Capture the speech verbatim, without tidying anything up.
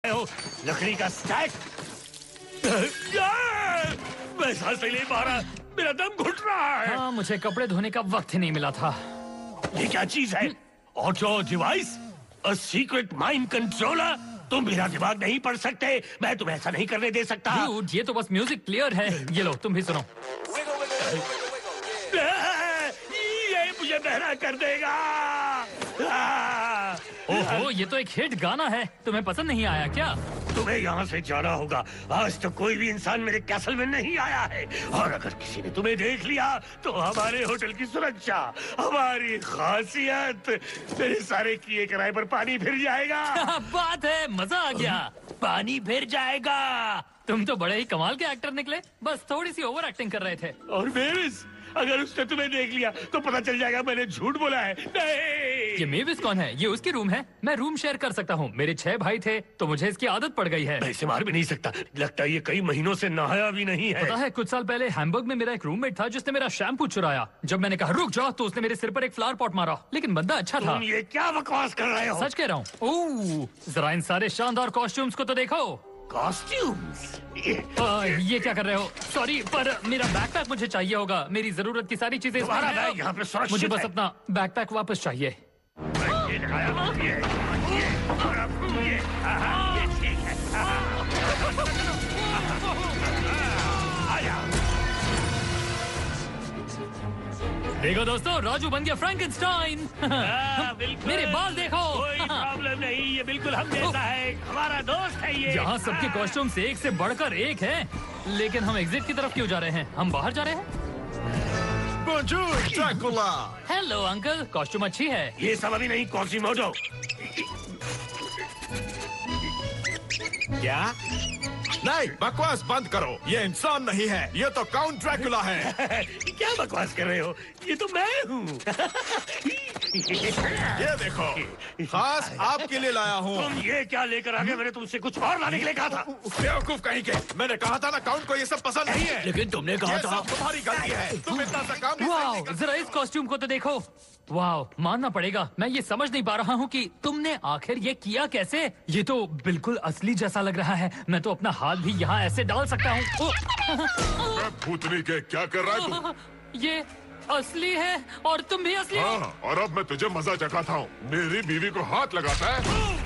हो लकड़ी का स्टैक। मैं सांस नहीं ले पा रहा, मेरा दम घुट रहा है। हाँ, मुझे कपड़े धोने का वक्त ही नहीं मिला था। ये क्या चीज है? Auto device, a secret mind controller. तुम मेरा दिमाग नहीं पढ़ सकते, मैं तुम्हें ऐसा नहीं करने दे सकता। Dude, ये तो बस म्यूजिक क्लियर है। ये लो, तुम भी सुनो। ये मुझे बहरा कर देगा। ओहो, ये तो एक हिट गाना है। तुम्हें पसंद नहीं आया क्या? तुम्हें यहाँ से जाना होगा। आज तक कोई भी इंसान मेरे कैसल में नहीं आया है, और अगर किसी ने तुम्हें देख लिया तो हमारे होटल की सुरक्षा, हमारी खासियत, मेरे सारे किए किराए पर पानी फिर जाएगा। बात है, मजा आ गया। पानी फिर जाएगा। तुम तो बड़े ही कमाल के एक्टर निकले, बस थोड़ी सी ओवर एक्टिंग कर रहे थे। और मेविस, अगर उसने तुम्हें देख लिया तो पता चल जाएगा मैंने झूठ बोला है। नहीं। ये मेविस कौन है? ये उसकी रूम है। मैं रूम शेयर कर सकता हूँ। मेरे छह भाई थे तो मुझे इसकी आदत पड़ गई है। मैं इसे मार भी नहीं सकता, लगता है ये कई महीनों से नहाया भी नहीं है। पता है, कुछ साल पहले हैम्बर्ग में मेरा एक रूममेट था जिसने मेरा शैम्पू चुराया। जब मैंने कहा रुक जाओ तो उसने मेरे सिर पर एक फ्लावर पॉट मारा, लेकिन बंदा अच्छा था। तुम ये क्या बकवास कर रहे हो? सच कह रहा हूँ। ओह, जरा इन सारे शानदार कॉस्ट्यूम्स को तो देखो। कॉस्ट्यूम्स? ये, आ, ये क्या कर रहे हो? सॉरी, पर मेरा बैकपैक मुझे चाहिए होगा। मेरी जरूरत की सारी चीजें इसमें तुम्हारा हैं। बैग यहाँ पे सुरक्षित मुझे बस है। अपना बैकपैक वापस चाहिए। ये लगाया, ये, ये, और अब ये, आहा, ये ठीक है। आया। देखो दोस्तों, राजू बन गया फ्रैंकेनस्टाइन। हाँ, बिल्कुल। मेरे बाल देखो। कोई प्रॉब्लम नहीं, ये बिल्कुल हम जैसा है, हमारा दोस्त है ये। यहाँ सबके कॉस्ट्यूम्स एक से बढ़कर एक हैं, लेकिन हम एग्जिट की तरफ क्यों जा रहे हैं? हम बाहर जा रहे हैं। Bonjour, Dracula! Hello uncle, costume अच्छी है। ये सब अभी नहीं, कॉसिमोडो। क्या? नहीं, बकवास बंद करो। ये इंसान नहीं है, ये तो काउंट ड्रैकुला है। क्या बकवास कर रहे हो? ये तो मैं हूँ। ये देखो, खास आपके लिए लाया हूँ। तुम ये क्या लेकर आ गए? मैंने तुमसे कुछ और लाने के लिए कहा था। बेवकूफ कहीं के, मैंने कहा था ना काउंट को ये सब पसंद नहीं है। लेकिन तुमने कहा ये था। सब तुम्हारी गलती है। तुम इतना सा काम नहीं वाह, कर जरा इस कॉस्ट्यूम को तो देखो। वाह, मानना पड़ेगा, मैं ये समझ नहीं पा रहा हूँ कि तुमने आखिर ये किया कैसे। ये तो बिल्कुल असली जैसा लग रहा है। मैं तो अपना हाथ भी यहाँ ऐसे डाल सकता हूँ। मैं भूतनी के क्या कर रहा है तू? ये असली है और तुम भी असली हो। हाँ, और अब मैं तुझे मजा चखाता हूँ। मेरी बीवी को हाथ लगाता है